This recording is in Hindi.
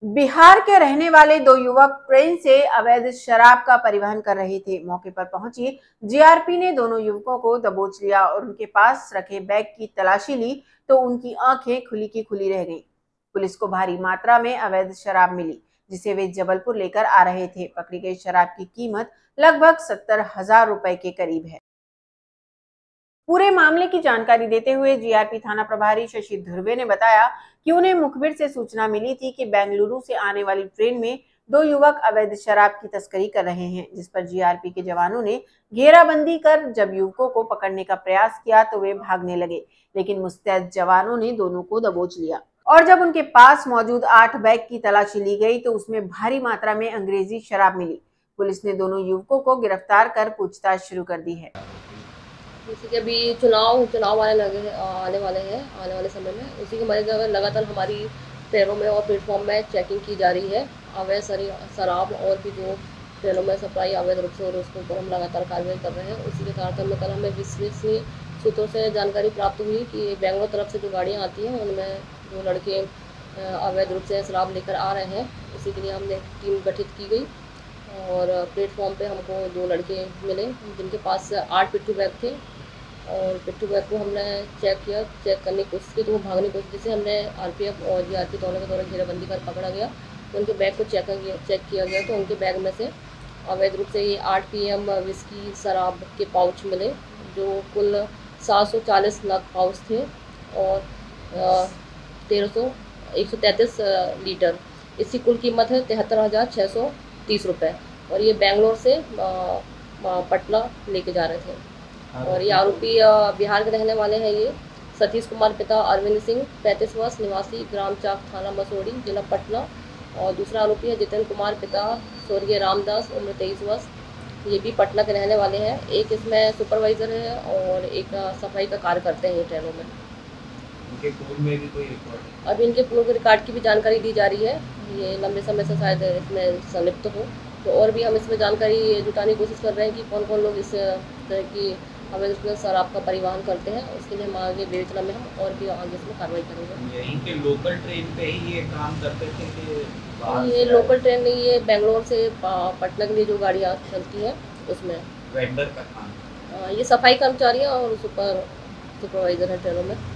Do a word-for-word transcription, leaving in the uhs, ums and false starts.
बिहार के रहने वाले दो युवक ट्रेन से अवैध शराब का परिवहन कर रहे थे। मौके पर पहुंची जीआरपी ने दोनों युवकों को दबोच लिया और उनके पास रखे बैग की तलाशी ली तो उनकी आंखें खुली की खुली रह गईं। पुलिस को भारी मात्रा में अवैध शराब मिली, जिसे वे जबलपुर लेकर आ रहे थे। पकड़ी गई शराब की कीमत लगभग सत्तर हजार रुपए के करीब है। पूरे मामले की जानकारी देते हुए जीआरपी थाना प्रभारी शशि धुर्वे ने बताया कि उन्हें मुखबिर से सूचना मिली थी कि बेंगलुरु से आने वाली ट्रेन में दो युवक अवैध शराब की तस्करी कर रहे हैं, जिस पर जीआरपी के जवानों ने घेराबंदी कर जब युवकों को पकड़ने का प्रयास किया तो वे भागने लगे, लेकिन मुस्तैद जवानों ने दोनों को दबोच लिया और जब उनके पास मौजूद आठ बैग की तलाशी ली गई तो उसमें भारी मात्रा में अंग्रेजी शराब मिली। पुलिस ने दोनों युवकों को गिरफ्तार कर पूछताछ शुरू कर दी है। जैसे कि अभी चुनाव चुनाव आने लगे आने वाले हैं आने वाले समय में, उसी के मद्देनजर लगातार हमारी ट्रेनों में और प्लेटफॉर्म में चेकिंग की जा रही है। अवैध शराब और भी जो ट्रेनों में सप्लाई अवैध रूप से और उसके ऊपर हम लगातार कार्रवाई कर रहे हैं। उसी के साथ में कल हमें विश्वसनीय सूत्रों से जानकारी प्राप्त हुई कि बेंगलोर तरफ से जो गाड़ियाँ आती हैं उनमें जो लड़के अवैध रूप से शराब लेकर आ रहे हैं, उसी के लिए हमने टीम गठित की गई और प्लेटफॉर्म पे हमको दो लड़के मिले जिनके पास आठ पिट्ठू बैग थे और पिट्ठू बैग को हमने चेक किया चेक करने की कोशिश की तो वो भागने की कोशिश, जिसे हमने आरपीएफ और जीआरपी दोनों के द्वारा घेराबंदी कर पकड़ा गया। तो उनके बैग को चेक किया चेक किया गया तो उनके बैग में से अवैध रूप से ये आठ पी एम विस्की शराब के पाउच मिले, जो कुल सात सौ चालीस नग पाउच थे और तेरह सौ एक सौ तैंतीस लीटर। इसकी कुल कीमत है तिहत्तर हज़ार छः सौ तीस रुपये और ये बेंगलोर से पटना लेके जा रहे थे। और ये आरोपी बिहार के रहने वाले हैं। ये सतीश कुमार पिता अरविंद सिंह पैंतीस वर्ष निवासी ग्राम चाक थाना मसोड़ी जिला पटना और दूसरा आरोपी है जितेंद्र कुमार पिता स्वर्गीय रामदास उम्र तेईस वर्ष, ये भी पटना के रहने वाले हैं। एक इसमें सुपरवाइजर है और एक सफाई का कार्य करते हैं ट्रेनों में। इनके पूर्व में भी कोई रिकॉर्ड? अभी इनके पूर्व रिकॉर्ड की भी जानकारी दी जा रही है। ये लंबे समय से शायद इसमें संलिप्त हो तो और भी हम इसमें जानकारी जुटाने की कोशिश कर रहे हैं कि कौन कौन लोग इस तरह की अवैध शराब का परिवहन करते हैं। उसके लिए हम आगे विवेचना में हम और भी आगे इसमें कार्रवाई करेंगे। यहीं के लोकल ट्रेन पे ही ये काम करते थे कि ये लोकल ट्रेन नहीं, ये बेंगलोर से पटना के लिए जो गाड़ियाँ चलती हैं उसमें वेंडर का काम। ये सफाई कर्मचारी और सुपर सुपरवाइजर है ट्रेनों में।